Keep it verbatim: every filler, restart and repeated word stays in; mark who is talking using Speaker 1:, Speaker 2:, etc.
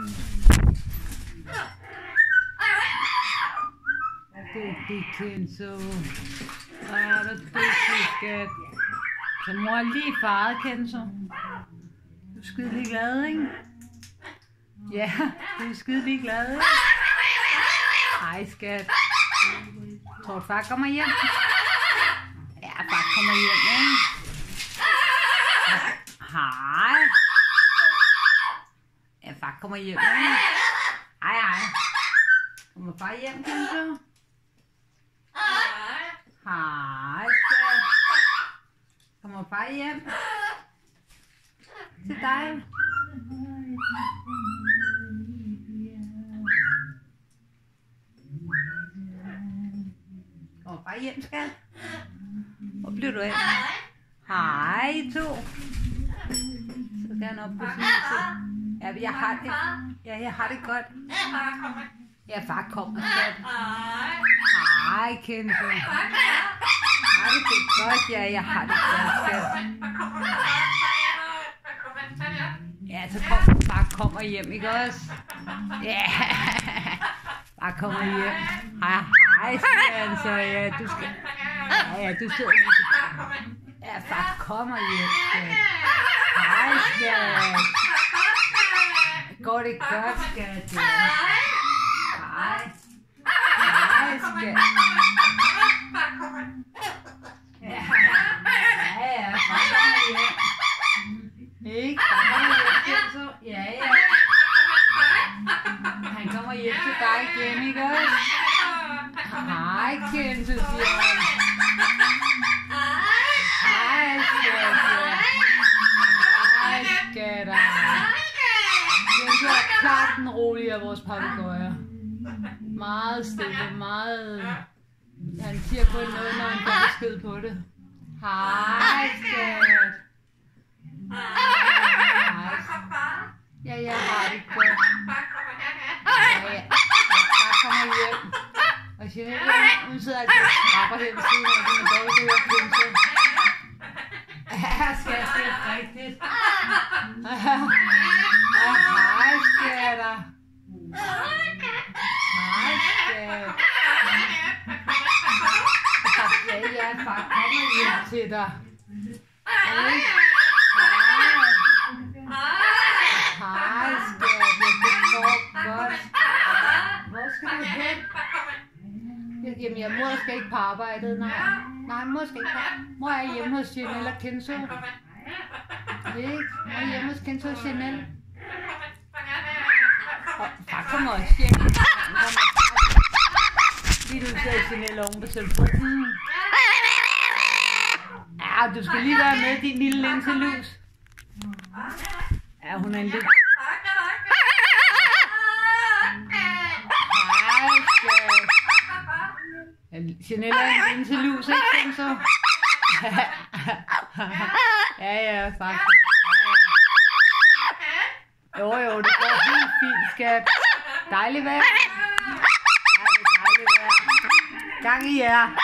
Speaker 1: Dygtig, Kenzo. Hvor er du dygtig, skat. Så mor er lige faret, Kenzo. Du er skide lige glad, ikke? Ja, du er skide lige glad, ikke? Hej, skat. Tror du, far kommer hjem? Ja, far kommer hjem, ikke? Hej. Ja, far kommer hjem, ikke? Hej, hej. Kommer far hjem, Kenzo? Hej, skat. Kommer far hjem? Til dig. Kommer far hjem, skat? Hvor bliver du af? Hej, to. Så skal han op på sin tid. Ja, jeg har det. Ja, jeg har det godt. Ja, far kommer, skat. Hej, Kenzo. Har du det godt? Ja, jeg har det godt, skat. Ja, så kom, far kommer hjem, ikke også? Ja, far kommer hjem. Hej, hej, skat. Så ja, du skal... Ja, ja, du sidder lige. Ja, far kommer hjem, skat. Hej, skat. Går det godt, skat? Hej. Hej, skat. Ja, ja, far kommer hjem. Ikke? Far kommer hjem, Kenzo. Ja, ja. Han kommer hjem til dig igen, ikke også? Hej, Kenzo, siger han. Hej, skat. Hej, skatter. Kenzo er klart den rolige af vores papegøjer. Meget stille, meget... Han siger kun noget, når han får besked på det. Hej, skat. Hej. Ja, jeg har det godt. Ja, ja. Far kommer hjem. Og Jeanette, hun sidder altså og skrapper her ved siden af, hun er dårlig til at høre Kenzo. Ja, skat, det er rigtigt. Hej, skatter. Hej, skat. Ja, ja, far kommer hjem til dig. Hej. Hej, skat. Det går godt. Hvor skal du hen? Jamen, jeg mor skal ikke på arbejdet, nej. Nej, mor skal ikke på arbejde. Mor er hjemme hos Jeanette og Kenzo. Ikke? Mor er hjemme hos Kenzo og Jeanette. Og far kommer også hjem. Lige du ser Jeanette oven på telefonen. Ja, du skal lige være med, din lille linselus. Ja, hun er en lille... Hej, skat. Jeanette er en linselus, ikke, Kenzo? Ja, ja, faktisk. Jo, jo, det går helt fint, skat. Dejligt vejr. Ja, det er dejligt vejr. Gang i jer.